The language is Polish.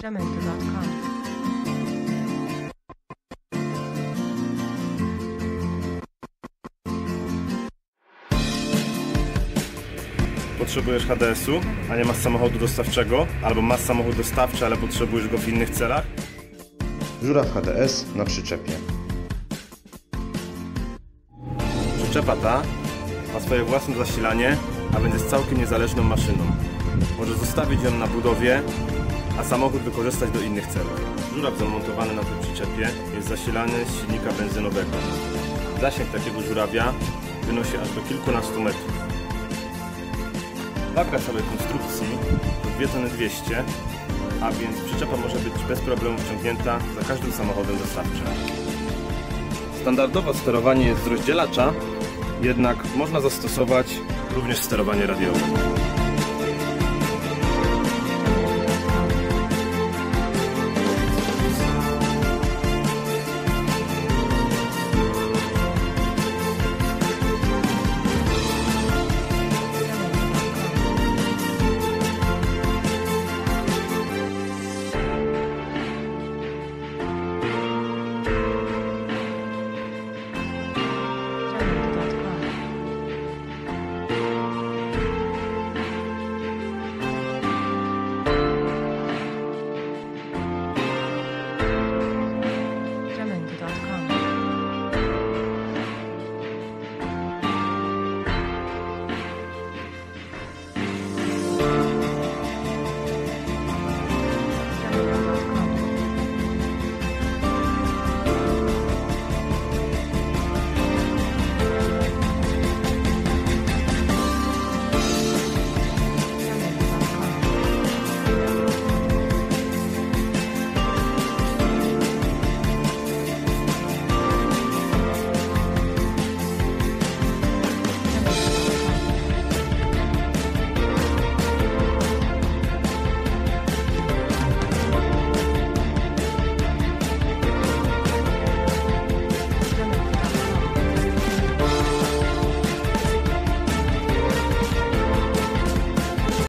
Sacramento.com. Potrzebujesz HDS-u, a nie masz samochodu dostawczego, albo masz samochód dostawczy, ale potrzebujesz go w innych celach? Żuraw HDS na przyczepie. Przyczepa ta ma swoje własne zasilanie, a więc jest całkiem niezależną maszyną. Możesz zostawić ją na budowie, a samochód wykorzystać do innych celów. Żuraw zamontowany na tej przyczepie jest zasilany z silnika benzynowego. Zasięg takiego żurawia wynosi aż do kilkunastu metrów. Waga całej konstrukcji to 2,2 tony, a więc przyczepa może być bez problemu wciągnięta za każdym samochodem dostawczym. Standardowo sterowanie jest z rozdzielacza, jednak można zastosować również sterowanie radiowe.